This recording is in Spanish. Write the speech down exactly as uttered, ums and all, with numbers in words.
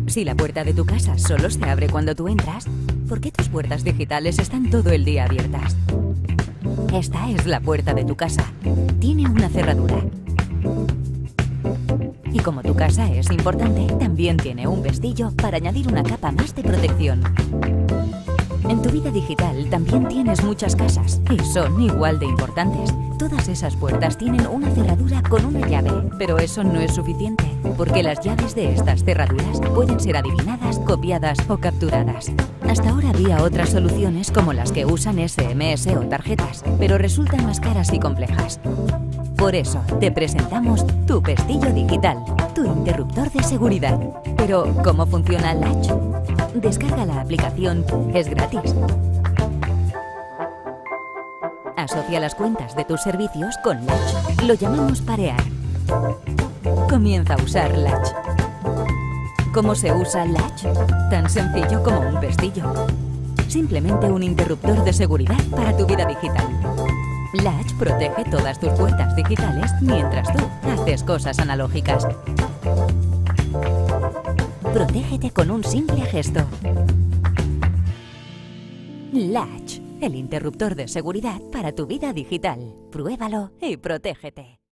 Si la puerta de tu casa solo se abre cuando tú entras, ¿por qué tus puertas digitales están todo el día abiertas? Esta es la puerta de tu casa. Tiene una cerradura. Y como tu casa es importante, también tiene un pestillo para añadir una capa más de protección. En tu vida digital también tienes muchas casas y son igual de importantes. Todas esas puertas tienen una cerradura con una llave, pero eso no es suficiente, porque las llaves de estas cerraduras pueden ser adivinadas, copiadas o capturadas. Hasta ahora había otras soluciones como las que usan ese eme ese o tarjetas, pero resultan más caras y complejas. Por eso te presentamos tu pestillo digital, tu interruptor de seguridad. Pero, ¿cómo funciona Latch? Descarga la aplicación, es gratis. Asocia las cuentas de tus servicios con Latch. Lo llamamos parear. Comienza a usar Latch. ¿Cómo se usa Latch? Tan sencillo como un pestillo. Simplemente un interruptor de seguridad para tu vida digital. Latch protege todas tus puertas digitales mientras tú haces cosas analógicas. Protégete con un simple gesto. Latch, el interruptor de seguridad para tu vida digital. Pruébalo y protégete.